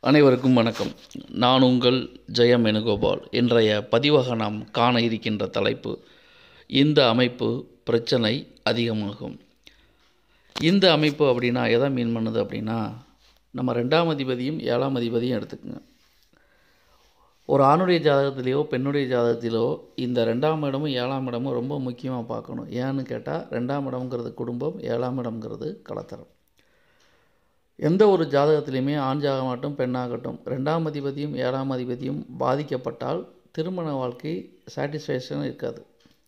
அனைவருக்கும் வணக்கம். நான் உங்கள் ஜெயம் வேணுகோபால். இன்றைய பதிவாக நாம் காண இருக்கின்ற தலைப்பு, இந்த அமைப்பு பிரச்சனை அதிகமாகும். இந்த அமைப்பு அப்படின்னா எதை மீன் பண்ணுது அப்படின்னா, நம்ம 2ஆம் அதிபதியும் 7ஆம் அதிபதியும் எடுத்துக்கோங்க. ஒரு ஆணுடைய ஜாதகத்திலேயோ பெண்ணுடைய ஜாதகத்திலோ இந்த 2ஆம் இடமும் 7ஆம் இடமும் ரொம்ப முக்கியமாக பார்க்கணும். ஏன்னு கேட்டால் 2ஆம் இடம்ங்கிறது குடும்பம், 7ஆம் இடம்ங்கிறது கலத்தரம். எந்த ஒரு ஜாதகத்திலையுமே ஆண் ஜாதகமாகட்டும் பெண்ணாகட்டும் 2ஆம் அதிபதியும் 7ஆம் அதிபதியும் பாதிக்கப்பட்டால் திருமண வாழ்க்கை சாட்டிஸ்ஃபேக்ஷன் இருக்காது.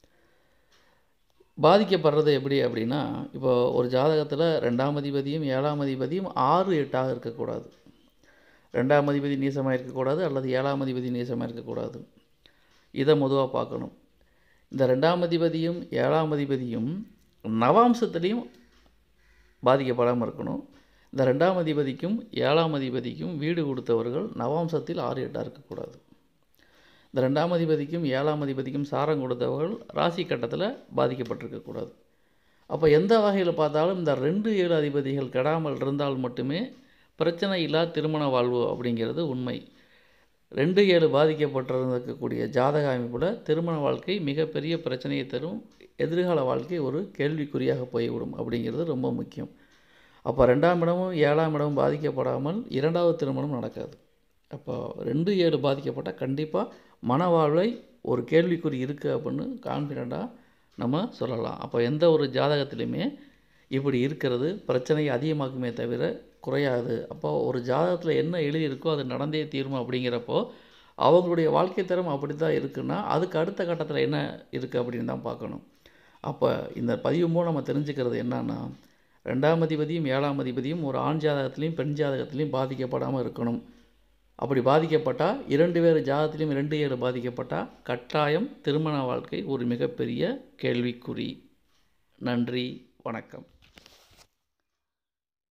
பாதிக்கப்படுறது எப்படி அப்படின்னா, இப்போ ஒரு ஜாதகத்தில் 2ஆம் அதிபதியும் 7ஆம் அதிபதியும் 6-8 இருக்கக்கூடாது. 2ஆம் அதிபதி நீசமாக இருக்கக்கூடாது அல்லது 7ஆம் அதிபதி நீசமாக இருக்கக்கூடாது. இதை பொதுவாக பார்க்கணும். இந்த 2ஆம் அதிபதியும் 7ஆம் அதிபதியும் நவாம்சத்துலேயும் பாதிக்கப்படாமல் இருக்கணும். இந்த 2ஆம் அதிபதிக்கும் 7ஆம் அதிபதிக்கும் வீடு கொடுத்தவர்கள் நவாம்சத்தில் 6-8 இருக்கக்கூடாது. இந்த 2ஆம் அதிபதிக்கும் 7ஆம் அதிபதிக்கும் சாரம் கொடுத்தவர்கள் ராசி கட்டத்தில் பாதிக்கப்பட்டிருக்கக்கூடாது. அப்போ எந்த வகையில் பார்த்தாலும் இந்த 2-7 அதிபதிகள் கெடாமல் இருந்தால் மட்டுமே பிரச்சனை இல்லா திருமண வாழ்வு அப்படிங்கிறது உண்மை. 2-7 பாதிக்கப்பட்டிருக்கக்கூடிய ஜாதக அமைப்பில் திருமண வாழ்க்கை மிகப்பெரிய பிரச்சனையை தரும். எதிர்கால வாழ்க்கை ஒரு கேள்விக்குறியாக போய்விடும் அப்படிங்கிறது ரொம்ப முக்கியம். அப்போ 2ஆம் இடமும் 7ஆம் இடமும் பாதிக்கப்படாமல் 2வது திருமணம் நடக்காது. அப்போ 2-7 பாதிக்கப்பட்டால் கண்டிப்பாக மனவாழ்வை ஒரு கேள்விக்குறி இருக்குது அப்படின்னு கான்ஃபிடெண்ட்டாக நம்ம சொல்லலாம். அப்போ எந்த ஒரு ஜாதகத்திலையுமே இப்படி இருக்கிறது பிரச்சனையை அதிகமாக்குமே தவிர குறையாது. அப்போ ஒரு ஜாதகத்தில் என்ன எழுதியிருக்கோ அது நடந்தே தீரும். அப்படிங்கிறப்போ அவங்களுடைய வாழ்க்கை தரம் அப்படி தான் இருக்குன்னா அதுக்கு அடுத்த கட்டத்தில் என்ன இருக்குது அப்படின்னு தான் பார்க்கணும். அப்போ இந்த பதிவு மூலம் நம்ம தெரிஞ்சுக்கிறது என்னன்னா, 2ஆம் அதிபதியும் 7ஆம் அதிபதியும் ஒரு ஆண் ஜாதகத்திலையும் பெண் ஜாதகத்திலையும் பாதிக்கப்படாமல் இருக்கணும். அப்படி பாதிக்கப்பட்டால் 2 பேர் ஜாதகத்திலையும் 2-7 பாதிக்கப்பட்டால் கட்டாயம் திருமண வாழ்க்கை ஒரு மிகப்பெரிய கேள்விக்குறி. நன்றி, வணக்கம்.